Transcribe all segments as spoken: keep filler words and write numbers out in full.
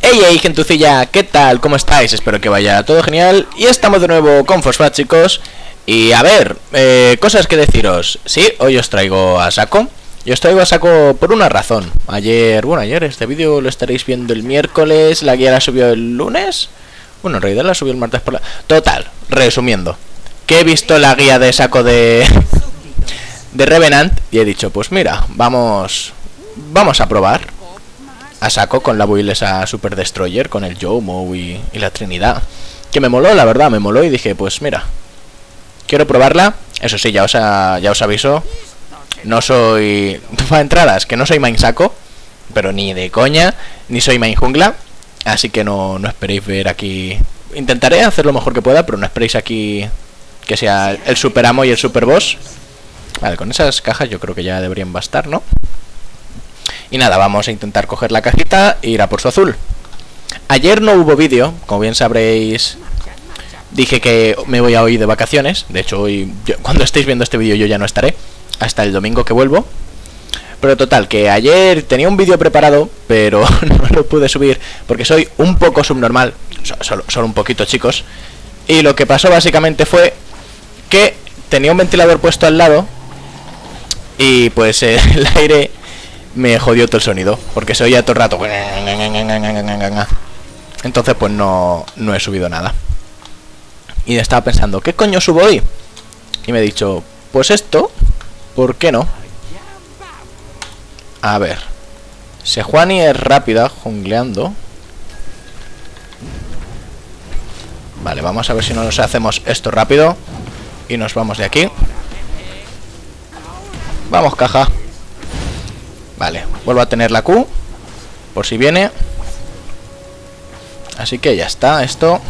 Hey, hey, gentucilla, ¿qué tal? ¿Cómo estáis? Espero que vaya todo genial. Y estamos de nuevo con Fosfat, chicos. Y a ver, eh, cosas que deciros. Sí, hoy os traigo a saco. Y os traigo a saco por una razón. Ayer, bueno, ayer este vídeo lo estaréis viendo el miércoles. La guía la subió el lunes. Bueno, en realidad la subió el martes por la... Total, resumiendo, que he visto la guía de saco de... de Revenant. Y he dicho, pues mira, vamos... Vamos a probar a saco con la build esa Super Destroyer, con el Yomo y, y la Trinidad. Que me moló, la verdad, me moló y dije, pues mira, quiero probarla. Eso sí, ya os, a, ya os aviso, no soy... Para entradas, que no soy main saco, pero ni de coña, ni soy main jungla. Así que no, no esperéis ver aquí... Intentaré hacer lo mejor que pueda, pero no esperéis aquí que sea el super amo y el super boss. Vale, con esas cajas yo creo que ya deberían bastar, ¿no? Y nada, vamos a intentar coger la cajita e ir a por su azul. Ayer no hubo vídeo, como bien sabréis. Dije que me voy a hoy de vacaciones. De hecho, hoy, yo, cuando estéis viendo este vídeo yo ya no estaré, hasta el domingo que vuelvo. Pero total, que ayer tenía un vídeo preparado, pero no lo pude subir porque soy un poco subnormal. Solo, solo un poquito, chicos. Y lo que pasó básicamente fue que tenía un ventilador puesto al lado y pues eh, el aire me jodió todo el sonido, porque se oía todo el rato. Entonces pues no, no he subido nada. Y estaba pensando, ¿qué coño subo hoy? Y me he dicho, pues esto, ¿por qué no? A ver, Sejuani es rápida jungleando. Vale, vamos a ver si nos hacemos esto rápido y nos vamos de aquí. Vamos, caja. Vale, vuelvo a tener la Q por si viene. Así que ya está, esto.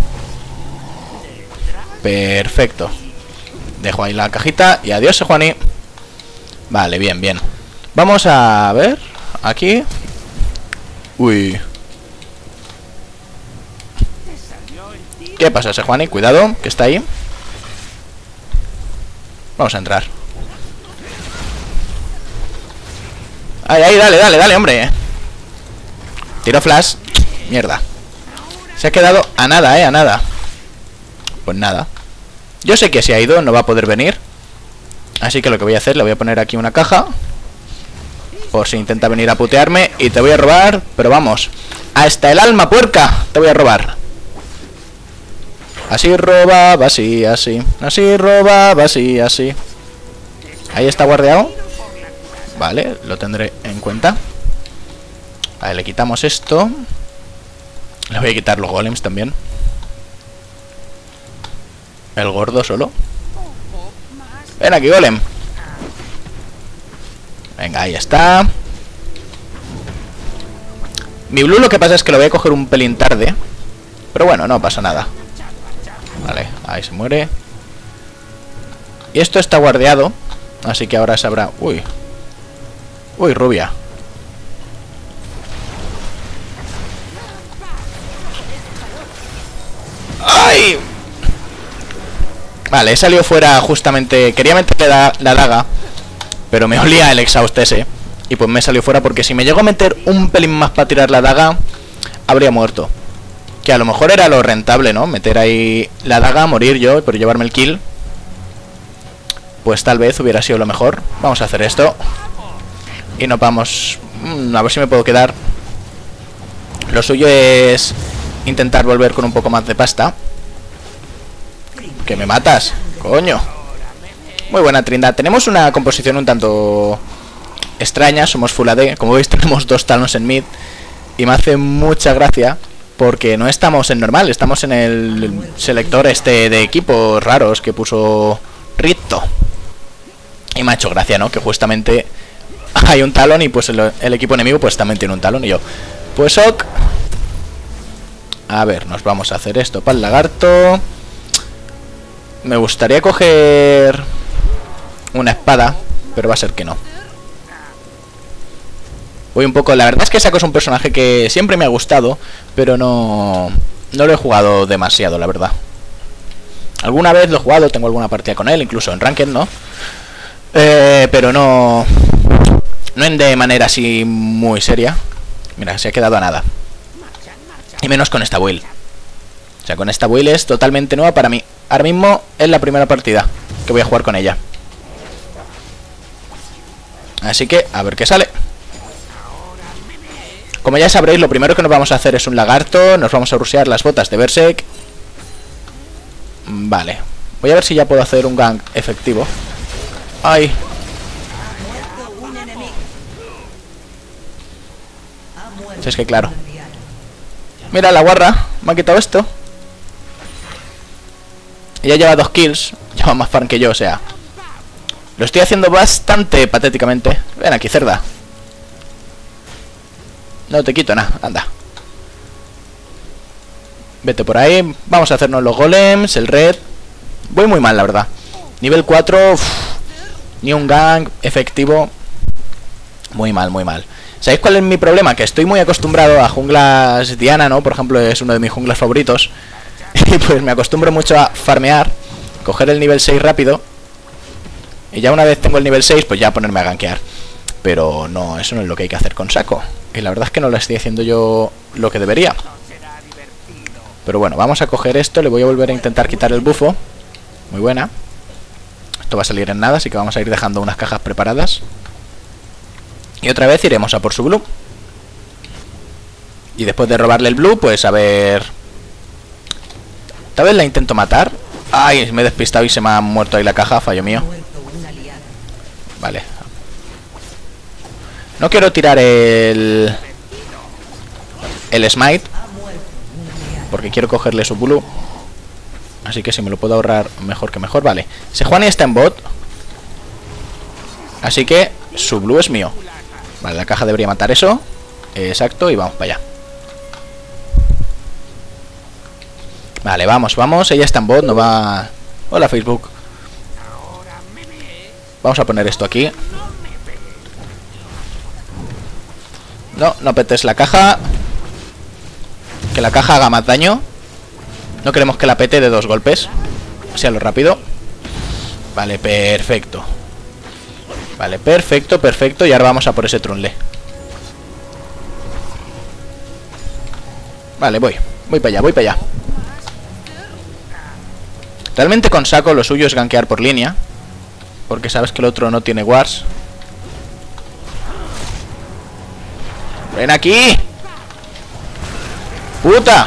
Perfecto. Dejo ahí la cajita y adiós, Sejuani. Vale, bien, bien. Vamos a ver aquí. Uy. ¿Qué pasa, Sejuani? Cuidado, que está ahí. Vamos a entrar. Ay, ay, dale, dale, dale, hombre. Tiro flash. Mierda. Se ha quedado a nada, eh, a nada. Pues nada. Yo sé que si ha ido no va a poder venir. Así que lo que voy a hacer, le voy a poner aquí una caja por si intenta venir a putearme. Y te voy a robar, pero vamos, hasta el alma, puerca. Te voy a robar. Así robaba, así, así. Así robaba, así, así. Ahí está guardeado. Vale, lo tendré en cuenta. Vale, le quitamos esto. Le voy a quitar los golems también. El gordo solo. Ven aquí, golem. Venga, ahí está. Mi blue lo que pasa es que lo voy a coger un pelín tarde. Pero bueno, no pasa nada. Vale, ahí se muere. Y esto está guardeado, así que ahora sabrá... Uy. Uy, rubia. ¡Ay! Vale, he salido fuera justamente... Quería meterle la, la daga, pero me olía el exhaust ese. Y pues me salió fuera porque si me llego a meter un pelín más para tirar la daga, habría muerto. Que a lo mejor era lo rentable, ¿no? Meter ahí la daga, morir yo, pero llevarme el kill. Pues tal vez hubiera sido lo mejor. Vamos a hacer esto. Y nos vamos... Mm, a ver si me puedo quedar. Lo suyo es intentar volver con un poco más de pasta. Que me matas, coño. Muy buena Trindad. Tenemos una composición un tanto extraña. Somos full A D. Como veis tenemos dos talons en mid. Y me hace mucha gracia porque no estamos en normal. Estamos en el selector este de equipos raros que puso Rito. Y me ha hecho gracia, ¿no? Que justamente hay un talón y pues el, el equipo enemigo pues también tiene un talón. Y yo, pues ok. A ver, nos vamos a hacer esto para el lagarto. Me gustaría coger una espada, pero va a ser que no. Voy un poco... La verdad es que Saco es un personaje que siempre me ha gustado, pero no... No lo he jugado demasiado, la verdad. Alguna vez lo he jugado, tengo alguna partida con él, incluso en Ranked, ¿no? Eh, pero no... No en de manera así muy seria. Mira, se ha quedado a nada. Y menos con esta build. O sea, con esta build es totalmente nueva para mí. Ahora mismo es la primera partida que voy a jugar con ella. Así que, a ver qué sale. Como ya sabréis, lo primero que nos vamos a hacer es un lagarto. Nos vamos a rushear las botas de Berserk. Vale. Voy a ver si ya puedo hacer un gank efectivo. ¡Ay! Si es que claro. Mira, la guarra me ha quitado esto. Ella lleva dos kills. Lleva más farm que yo, o sea. Lo estoy haciendo bastante patéticamente. Ven aquí, cerda. No te quito nada, anda. Vete por ahí. Vamos a hacernos los golems, el red. Voy muy mal, la verdad. Nivel cuatro. Uff, ni un gank efectivo. Muy mal, muy mal. ¿Sabéis cuál es mi problema? Que estoy muy acostumbrado a junglas Diana, ¿no? Por ejemplo, es uno de mis junglas favoritos. Y pues me acostumbro mucho a farmear, coger el nivel seis rápido. Y ya una vez tengo el nivel seis, pues ya ponerme a gankear. Pero no, eso no es lo que hay que hacer con Shaco. Y la verdad es que no lo estoy haciendo yo lo que debería. Pero bueno, vamos a coger esto. Le voy a volver a intentar quitar el bufo. Muy buena. Esto va a salir en nada, así que vamos a ir dejando unas cajas preparadas. Y otra vez iremos a por su blue. Y después de robarle el blue, pues a ver... Tal vez la intento matar. Ay, me he despistado y se me ha muerto ahí la caja, fallo mío. Vale. No quiero tirar el... El smite, porque quiero cogerle su blue. Así que si me lo puedo ahorrar, mejor que mejor. Vale, Sejuani está en bot. Así que su blue es mío. Vale, la caja debería matar eso. Exacto, y vamos para allá. Vale, vamos, vamos. Ella está en bot, no va... Hola, Facebook. Vamos a poner esto aquí. No, no petes la caja. Que la caja haga más daño. No queremos que la pete de dos golpes. Sea lo rápido. Vale, perfecto. Vale, perfecto, perfecto. Y ahora vamos a por ese trunle. Vale, voy. Voy para allá, voy para allá. Realmente con Shaco lo suyo es gankear por línea, porque sabes que el otro no tiene wars. ¡Ven aquí! ¡Puta!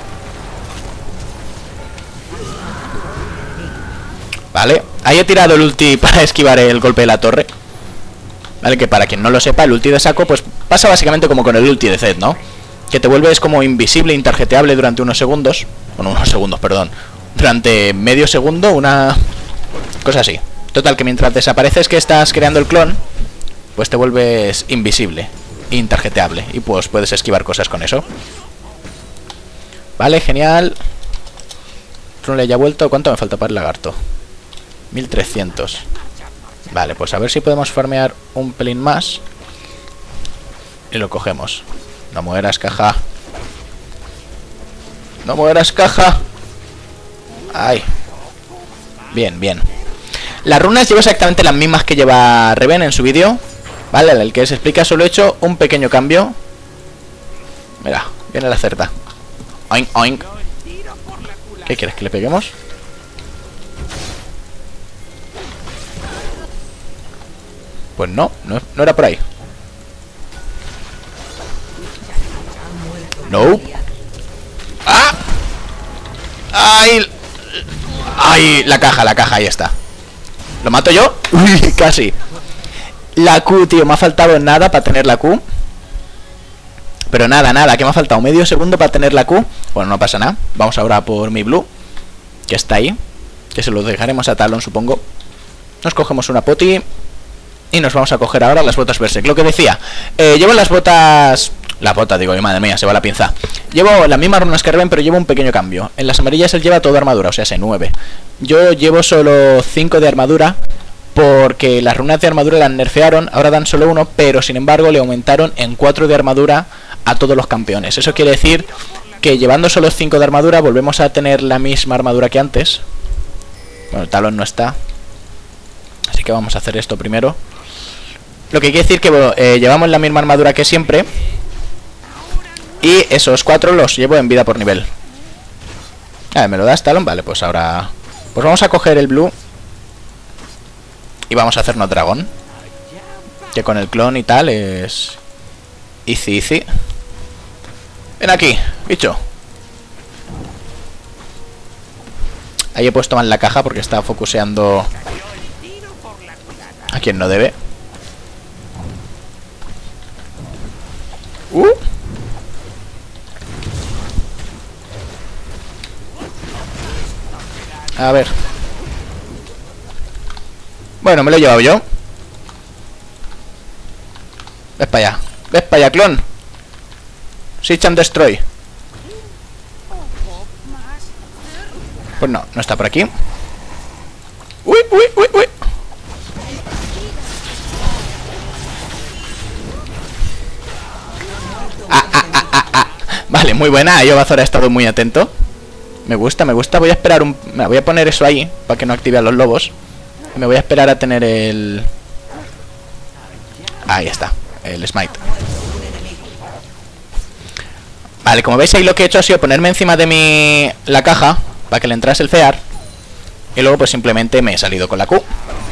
Vale, ahí he tirado el ulti para esquivar el golpe de la torre. Vale, que para quien no lo sepa, el ulti de Shaco pues pasa básicamente como con el ulti de Zed, ¿no? Que te vuelves como invisible, intarjeteable durante unos segundos. Bueno, unos segundos, perdón. Durante medio segundo, una cosa así. Total, que mientras desapareces que estás creando el clon, pues te vuelves invisible, intarjeteable, y pues puedes esquivar cosas con eso. Vale, genial. Trunle ya ha vuelto. ¿Cuánto me falta para el lagarto? mil trescientos. Vale, pues a ver si podemos farmear un pelín más. Y lo cogemos. No mueras, caja. No mueras, caja. Ay. Bien, bien. Las runas llevo exactamente las mismas que lleva Reven en su vídeo. Vale, el que se explica, solo he hecho un pequeño cambio. Mira, viene la cerda. Oink, oink. ¿Qué quieres? ¿Que le peguemos? Pues no, no, no era por ahí. No. ¡Ah! ¡Ay! ¡Ay! La caja, la caja, ahí está. ¿Lo mato yo? Uy, casi. La Q, tío, me ha faltado nada para tener la Q. Pero nada, nada, que me ha faltado medio segundo para tener la Q. Bueno, no pasa nada. Vamos ahora por mi blue, que está ahí. Que se lo dejaremos a Talon, supongo. Nos cogemos una poti y nos vamos a coger ahora las botas Berserk. Lo que decía, eh, llevo las botas... La bota, digo, madre mía, se va la pinza. Llevo las mismas runas que Reven, pero llevo un pequeño cambio. En las amarillas él lleva toda armadura, o sea, ese nueve. Yo llevo solo cinco de armadura, porque las runas de armadura las nerfearon. Ahora dan solo uno, pero sin embargo le aumentaron en cuatro de armadura a todos los campeones. Eso quiere decir que llevando solo cinco de armadura volvemos a tener la misma armadura que antes. Bueno, Talon no está, así que vamos a hacer esto primero. Lo que quiere decir que bueno, eh, llevamos la misma armadura que siempre. Y esos cuatro los llevo en vida por nivel. A ver, ¿me lo das, Talon? Vale, pues ahora... Pues vamos a coger el blue. Y vamos a hacernos dragón. Que con el clon y tal es... Easy, easy. Ven aquí, bicho. Ahí he puesto mal la caja porque estaba focuseando a quien no debe. Uh. A ver. Bueno, me lo he llevado yo. Ves para allá. Ves para allá, clon. Search and Destroy. Pues no, no está por aquí. Uy, uy, uy, uy. Ah, ah, ah, ah, ah. Vale, muy buena. Yo Bazor ha estado muy atento. Me gusta, me gusta. Voy a esperar un... Me voy a poner eso ahí para que no active a los lobos. Y me voy a esperar a tener el... Ahí está, el smite. Vale, como veis ahí lo que he hecho ha sido ponerme encima de mi... la caja para que le entrase el fear. Y luego pues simplemente me he salido con la Q.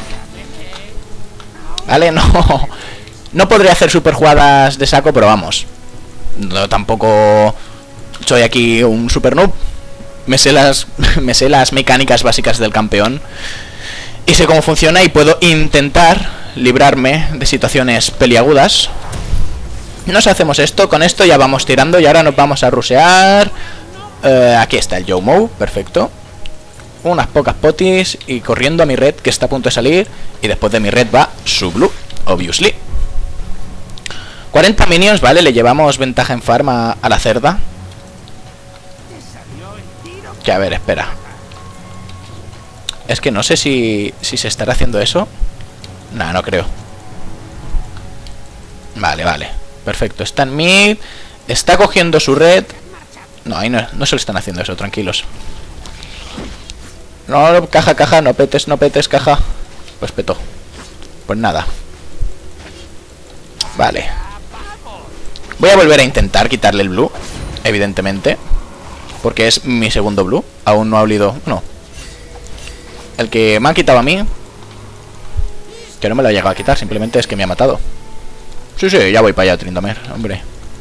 Vale, no... No podré hacer super jugadas de saco, pero vamos. No, tampoco soy aquí un super noob. Me sé las, me sé las mecánicas básicas del campeón. Y sé cómo funciona y puedo intentar librarme de situaciones peliagudas. Nos hacemos esto, con esto ya vamos tirando y ahora nos vamos a rushear. Eh, aquí está el Yomo, perfecto. Unas pocas potis y corriendo a mi red que está a punto de salir. Y después de mi red va su blue, obviously. cuarenta minions, vale, le llevamos ventaja en farm a, a la cerda. Que a ver, espera. Es que no sé si, si se estará haciendo eso. Nah, no creo. Vale, vale. Perfecto, está en mid. Está cogiendo su red. No, ahí no, no se le están haciendo eso, tranquilos. No, caja, caja, no petes, no petes, caja. Pues petó. Pues nada. Vale. Voy a volver a intentar quitarle el blue, evidentemente. Porque es mi segundo blue. Aún no ha olido... No. El que me ha quitado a mí, que no me lo ha llegado a quitar, simplemente es que me ha matado. Sí, sí, ya voy para allá, Trindamer, hombre.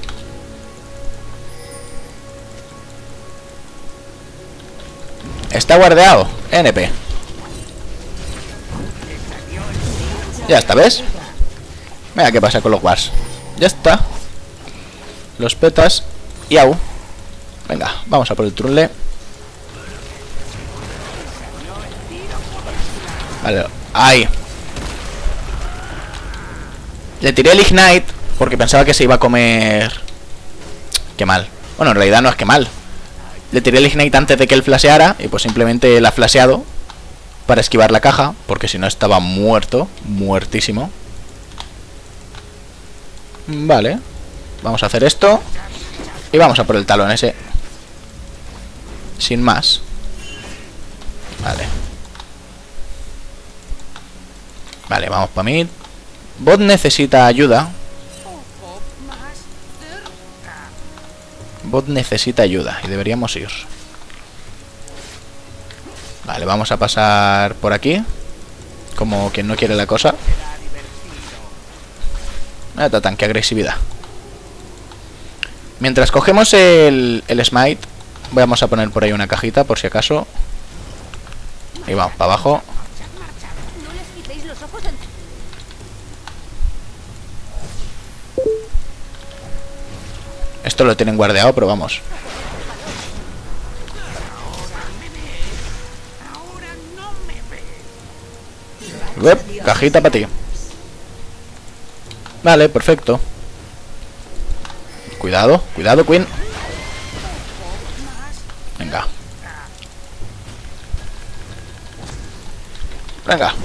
Está guardeado, N P. Ya está, ¿ves? Mira qué pasa con los wars. Ya está. Los petas. Y au. Venga, vamos a por el trunle. Vale, ahí. Le tiré el Ignite porque pensaba que se iba a comer... Qué mal. Bueno, en realidad no es que mal. Le tiré el Ignite antes de que él flasheara y pues simplemente la ha flasheado para esquivar la caja, porque si no estaba muerto, muertísimo. Vale. Vamos a hacer esto y vamos a por el talón ese. Sin más. Vale. Vale, vamos para mí. Bot necesita ayuda. Bot necesita ayuda y deberíamos ir. Vale, vamos a pasar por aquí. Como quien no quiere la cosa. Nada, tanque agresividad. Mientras cogemos el, el smite, vamos a poner por ahí una cajita por si acaso. Y vamos para abajo. Esto lo tienen guardeado, pero vamos. Web, cajita para ti. Vale, perfecto. Cuidado, cuidado, Queen. Venga. Venga.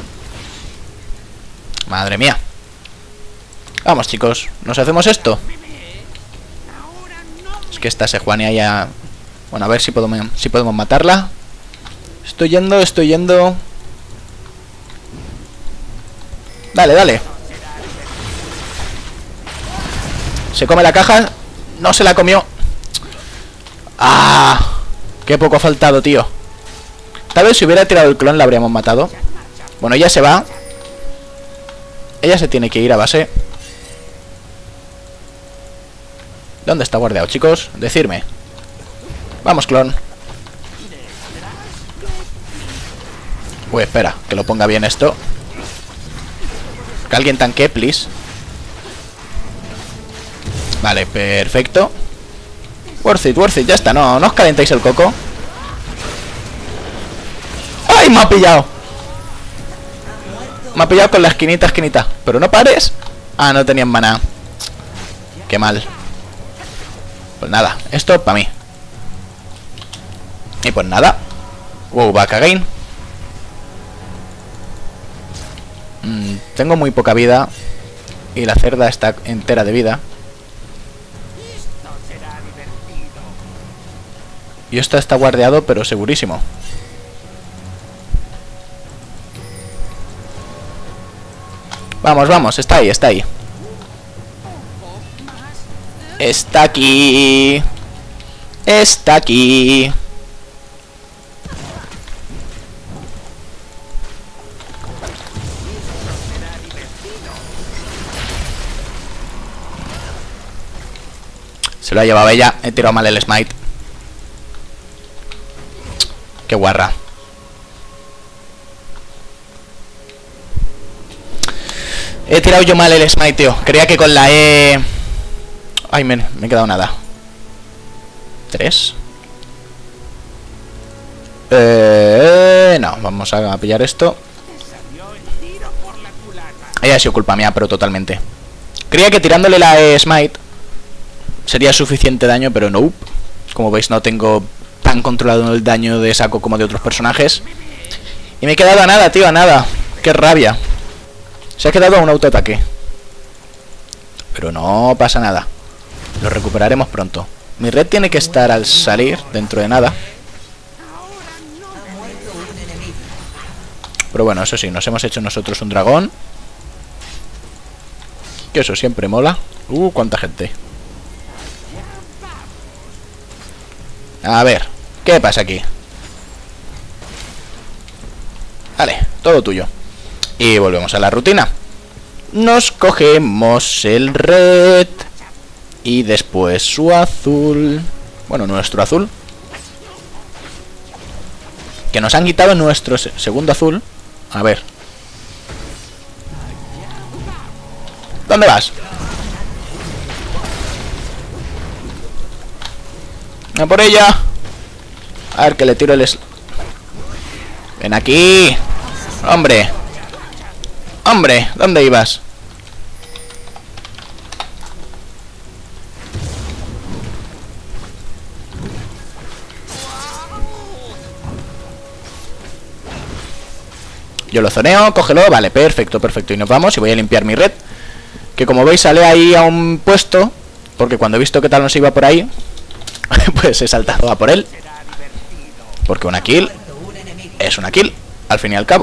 Madre mía. Vamos, chicos, ¿nos hacemos esto? Es que esta Sejuani ya... Bueno, a ver si podemos, si podemos matarla. Estoy yendo, estoy yendo. Dale, dale. Se come la caja. No se la comió. ¡Ah! ¡Qué poco ha faltado, tío! Tal vez si hubiera tirado el clon la habríamos matado. Bueno, ella se va. Ella se tiene que ir a base. ¿Dónde está guardado, chicos? Decirme. Vamos, clon. Uy, espera, que lo ponga bien esto. Que alguien tanque, please. Vale, perfecto. Worth it, worth it, ya está. No, no os calentáis el coco. ¡Ay, me ha pillado! Me ha pillado con la esquinita, esquinita. Pero no pares. Ah, no tenían maná. Qué mal. Pues nada, esto para mí. Y pues nada. Wow, back again. mm, Tengo muy poca vida. Y la cerda está entera de vida. Y esto está guardeado, pero segurísimo. Vamos, vamos, está ahí, está ahí. Está aquí. Está aquí. Se lo ha llevado ella. He tirado mal el smite. Qué guarra. He tirado yo mal el smite, tío. Creía que con la E... Ay, me, me he quedado nada. ¿Tres? Eh, no, vamos a pillar esto. Ella ha sido culpa mía, pero totalmente. Creía que tirándole la E smite sería suficiente daño, pero no. Como veis, no tengo tan controlado el daño de saco como de otros personajes. Y me he quedado a nada, tío, a nada. Qué rabia. Se ha quedado a un autoataque. Pero no pasa nada. Lo recuperaremos pronto. Mi red tiene que estar al salir dentro de nada. Pero bueno, eso sí, nos hemos hecho nosotros un dragón. Que eso siempre mola. Uh, cuánta gente. A ver, ¿qué pasa aquí? Vale, todo tuyo. Y volvemos a la rutina. Nos cogemos el red. Y después su azul. Bueno, nuestro azul. Que nos han quitado nuestro segundo azul. A ver. ¿Dónde vas? A por ella. A ver, que le tiro el... Es... Ven aquí. Hombre. Hombre, ¿dónde ibas? Yo lo zoneo, cógelo, vale, perfecto, perfecto. Y nos vamos y voy a limpiar mi red. Que como veis sale ahí a un puesto. Porque cuando he visto que tal no se iba por ahí, pues he saltado a por él. Porque una kill es una kill, al fin y al cabo.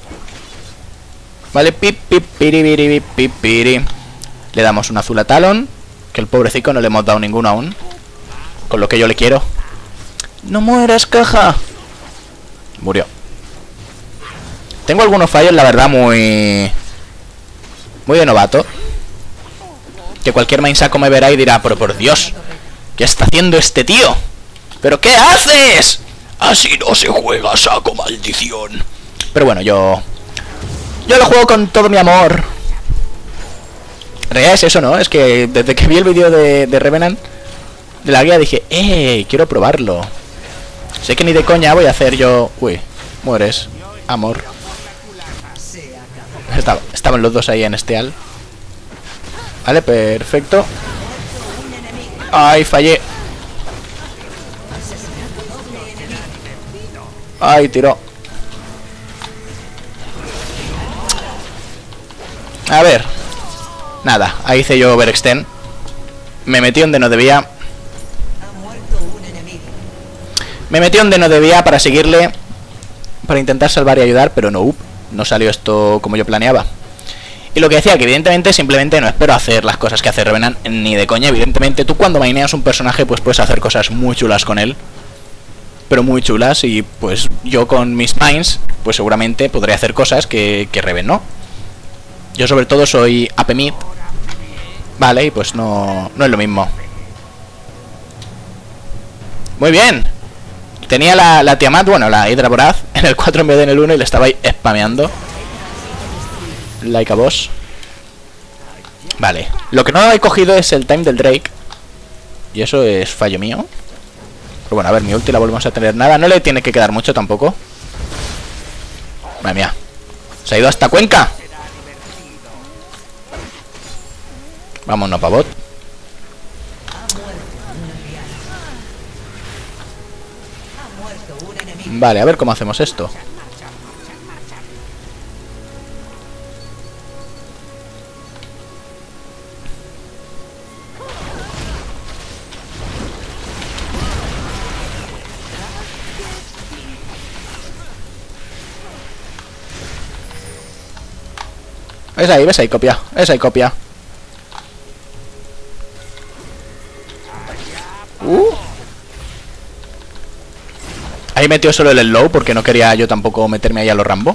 Vale, pip, pip, piri, piri, pip, piri. Le damos un azul a Talon. Que el pobrecito no le hemos dado ninguno aún. Con lo que yo le quiero. ¡No mueras, caja! Murió. Tengo algunos fallos, la verdad, muy... Muy de novato. Que cualquier main saco me verá y dirá, pero por Dios, ¿qué está haciendo este tío? ¿Pero qué haces? Así no se juega, saco, maldición. Pero bueno, yo... Yo lo juego con todo mi amor. En realidad es eso, ¿no? Es que desde que vi el vídeo de, de Revenant, de la guía, dije, ¡eh! Quiero probarlo. Sé que ni de coña voy a hacer yo... Uy, mueres, amor. Estaba, estaban los dos ahí en este al. Vale, perfecto. Ay, fallé. Ay, tiró. A ver. Nada, ahí hice yo overextend. Me metí donde no debía. Me metí donde no debía para seguirle. Para intentar salvar y ayudar, pero no. No salió esto como yo planeaba. Y lo que decía, que evidentemente simplemente no espero hacer las cosas que hace Revenant ni de coña. Evidentemente tú cuando maineas un personaje pues puedes hacer cosas muy chulas con él, pero muy chulas, y pues yo con mis mains pues seguramente podré hacer cosas que, que Reven no. Yo sobre todo soy A P mid, vale, y pues no, no es lo mismo. Muy bien. Tenía la, la Tiamat, bueno, la Hidra Voraz en el cuatro en vez de en el uno y le estaba ahí spameando like a boss. Vale, lo que no he cogido es el time del Drake, y eso es fallo mío. Pero bueno, a ver, mi ulti la volvemos a tener. Nada, no le tiene que quedar mucho tampoco. Madre mía, se ha ido hasta Cuenca. Vámonos, pavot. Vale, a ver cómo hacemos esto. ¿Ves ahí? ¿Ves ahí? Copia. ¿Ves ahí? Copia. Uh. Ahí metió solo el slow porque no quería yo tampoco meterme ahí a los Rambo.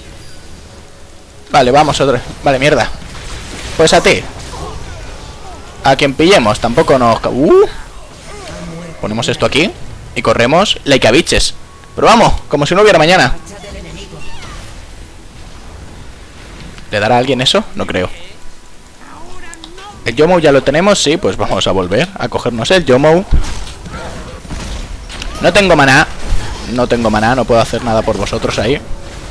Vale, vamos otra. Vale, mierda. Pues a ti. A quien pillemos, tampoco nos... Uh. Ponemos esto aquí y corremos like a bitches. Pero vamos, como si no hubiera mañana. ¿Le dará a alguien eso? No creo. El Yomo ya lo tenemos, sí, pues vamos a volver a cogernos el Yomo. No tengo maná. No tengo maná, no puedo hacer nada por vosotros ahí.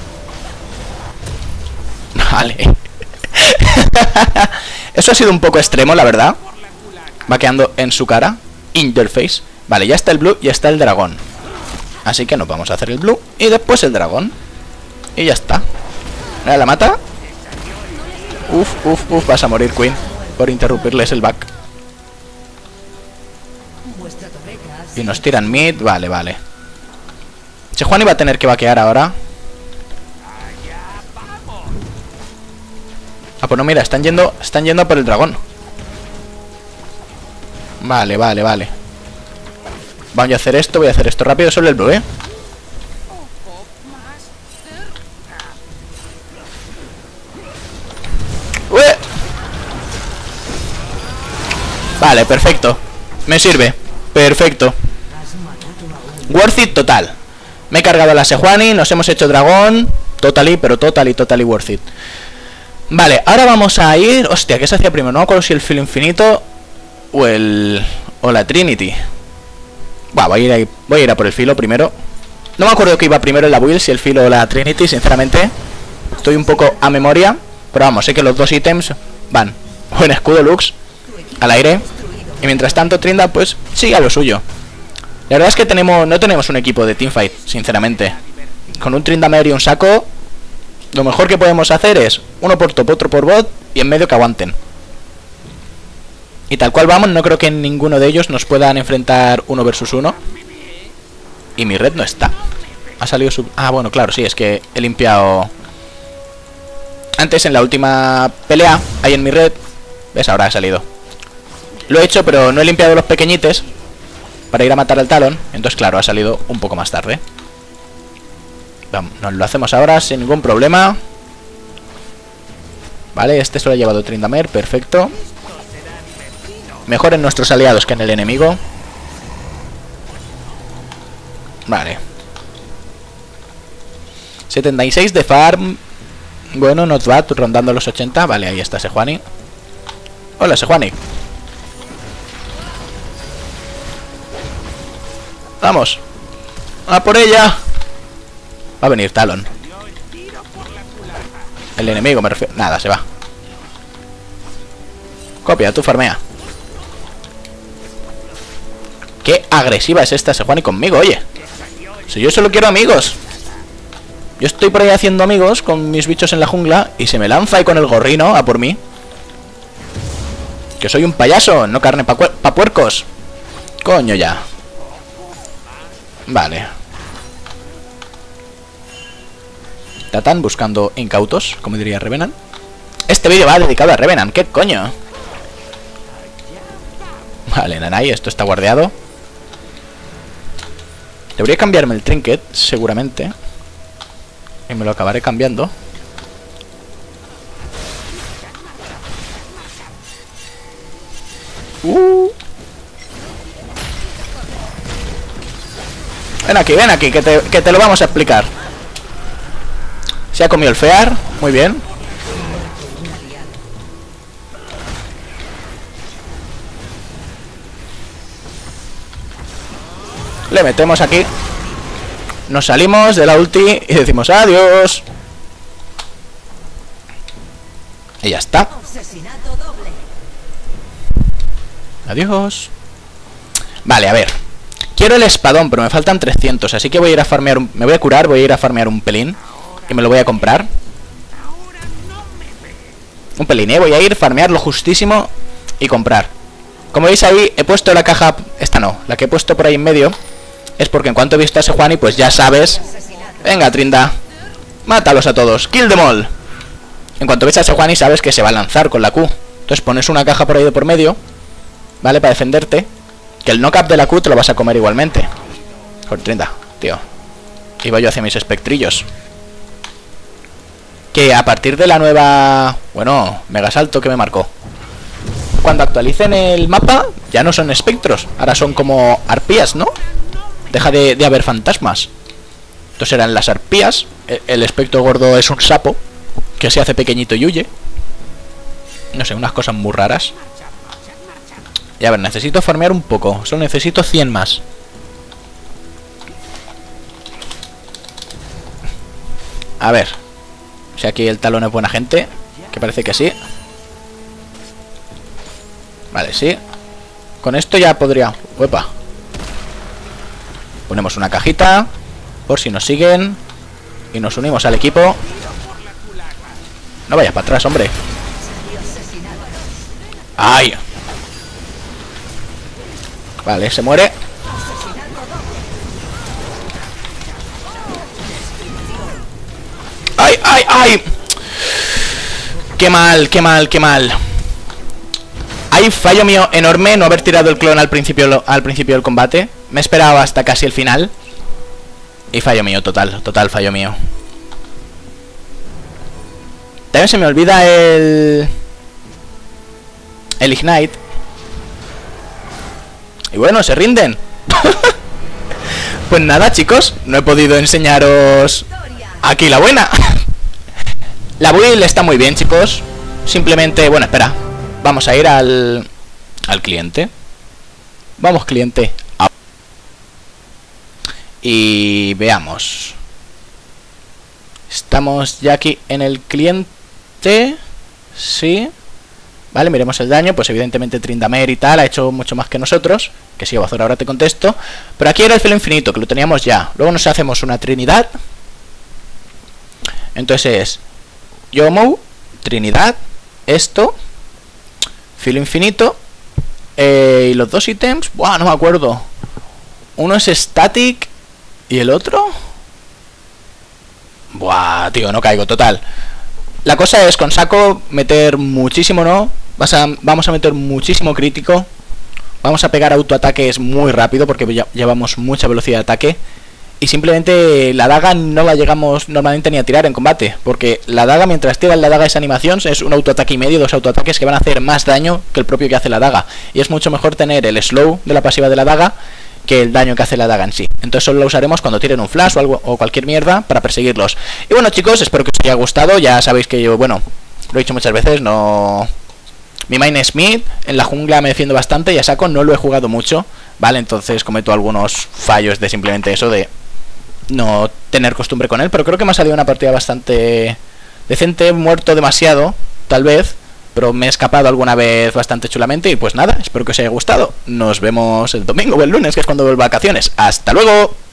Vale. Eso ha sido un poco extremo, la verdad. Va quedando en su cara. Interface. Vale, ya está el blue y está el dragón. Así que nos vamos a hacer el blue y después el dragón. Y ya está. ¿La mata? Uf, uf, uf, vas a morir, Queen, por interrumpirles el back. Y nos tiran mid, vale, vale. Sejuani va a tener que vaquear ahora. Ah, pues no, mira, están yendo, están yendo por el dragón. Vale, vale, vale. Voy a hacer esto, voy a hacer esto rápido, solo el blue, ¿eh? Vale, perfecto. Me sirve. Perfecto. Worth it total. Me he cargado a la Sejuani, nos hemos hecho dragón. Totally, pero totally, totally worth it. Vale, ahora vamos a ir... Hostia, ¿qué se hacía primero? No me acuerdo si el filo infinito o el... o la Trinity. Buah, voy a ir ahí, voy a ir a por el filo primero. No me acuerdo que iba primero en la build, si el filo o la Trinity, sinceramente. Estoy un poco a memoria. Pero vamos, sé que los dos ítems van. Buen escudo, Lux. Al aire. Y mientras tanto Trinda pues sigue a lo suyo. La verdad es que tenemos no tenemos un equipo de teamfight, sinceramente. Con un Tryndamere y un Shaco, lo mejor que podemos hacer es uno por top, otro por bot y en medio que aguanten. Y tal cual vamos, no creo que en ninguno de ellos nos puedan enfrentar uno versus uno. Y mi red no está. Ha salido su... Ah, bueno, claro, sí, es que he limpiado... Antes en la última pelea, ahí en mi red... ¿Ves? Ahora ha salido. Lo he hecho, pero no he limpiado los pequeñites para ir a matar al Talon. Entonces, claro, ha salido un poco más tarde. Vamos, nos lo hacemos ahora sin ningún problema. Vale, este se lo ha llevado Tryndamere, perfecto. Mejor en nuestros aliados que en el enemigo. Vale. setenta y seis de farm. Bueno, not bad, rondando los ochenta. Vale, ahí está Sejuani. Hola, Sejuani. Vamos. ¡A por ella! Va a venir Talon. El enemigo me refiero... Nada, se va. Copia, tú farmea. Qué agresiva es esta Sejuani conmigo, oye. Si yo solo quiero amigos. Yo estoy por ahí haciendo amigos con mis bichos en la jungla y se me lanza ahí con el gorrino a por mí. Que soy un payaso, no carne pa, pa puercos. Coño ya. Vale. Tatán buscando incautos, como diría Revenant. Este vídeo va dedicado a Revenant. ¿Qué coño? Vale, Nanai, esto está guardeado. Debería cambiarme el trinket, seguramente. Y me lo acabaré cambiando. Uh. Ven aquí, ven aquí, que te, que te lo vamos a explicar. Se ha comido el fear, muy bien. Le metemos aquí. Nos salimos de la ulti y decimos adiós. Y ya está. Adiós. Vale, a ver. Quiero el espadón, pero me faltan trescientos. Así que voy a ir a farmear un... Me voy a curar, voy a ir a farmear un pelín. Y me lo voy a comprar. Un pelín, ¿eh? Voy a ir, farmear lo justísimo y comprar. Como veis ahí, he puesto la caja... Esta no, la que he puesto por ahí en medio. Es porque en cuanto he visto a Sejuani, pues ya sabes. Venga, Trinda. Mátalos a todos. Kill them all. En cuanto ves a Sejuani, sabes que se va a lanzar con la Q. Entonces pones una caja por ahí de por medio. ¿Vale? Para defenderte. Que el knock-up de la Q te lo vas a comer igualmente. Con Trinda, tío. Iba yo hacia mis espectrillos. Que a partir de la nueva... Bueno, mega salto que me marcó. Cuando actualicen el mapa, ya no son espectros. Ahora son como arpías, ¿no? Deja de, de haber fantasmas. Entonces eran las arpías. El, el espectro gordo es un sapo que se hace pequeñito y huye. No sé, unas cosas muy raras. Y a ver, necesito farmear un poco. Solo necesito cien más. A ver. Si aquí el talón es buena gente. Que parece que sí. Vale, sí. Con esto ya podría... Uepa. Ponemos una cajita. Por si nos siguen. Y nos unimos al equipo. No vayas para atrás, hombre. ¡Ay! Vale, se muere. ¡Ay, ay, ay! ¡Qué mal, qué mal, qué mal! Hay fallo mío enorme no haber tirado el clon al principio, al principio del combate. Me he esperado hasta casi el final. Y fallo mío, total, total fallo mío. También se me olvida el... El Ignite. Y bueno, se rinden. Pues nada, chicos, no he podido enseñaros aquí la buena. La build está muy bien, chicos. Simplemente, bueno, espera. Vamos a ir al... Al cliente. Vamos, cliente. Y veamos. Estamos ya aquí en el cliente. Sí. Vale, miremos el daño. Pues evidentemente Tryndamere y tal ha hecho mucho más que nosotros. Que sí, Bazor, ahora te contesto. Pero aquí era el filo infinito, que lo teníamos ya. Luego nos hacemos una Trinidad. Entonces es Yomo, Trinidad, esto, filo infinito. eh, Y los dos ítems, buah, no me acuerdo. Uno es static y el otro... Buah, tío, no caigo, total. La cosa es con saco meter muchísimo, ¿no? Vas a, vamos a meter muchísimo crítico. Vamos a pegar autoataques muy rápido porque ya llevamos mucha velocidad de ataque. Y simplemente la daga no la llegamos normalmente ni a tirar en combate. Porque la daga, mientras tiras la daga esa animación, es un autoataque y medio, dos autoataques que van a hacer más daño que el propio que hace la daga. Y es mucho mejor tener el slow de la pasiva de la daga que el daño que hace la daga en sí. Entonces solo la usaremos cuando tiren un flash o algo o cualquier mierda para perseguirlos. Y bueno, chicos, espero que os haya gustado. Ya sabéis que yo, bueno, lo he dicho muchas veces, no... Mi main es mid, en la jungla me defiendo bastante y a saco no lo he jugado mucho, ¿vale? Entonces cometo algunos fallos de simplemente eso de no tener costumbre con él. Pero creo que me ha salido una partida bastante decente, muerto demasiado, tal vez, pero me he escapado alguna vez bastante chulamente. Y pues nada, espero que os haya gustado. Nos vemos el domingo o el lunes, que es cuando vuelvo a vacaciones. ¡Hasta luego!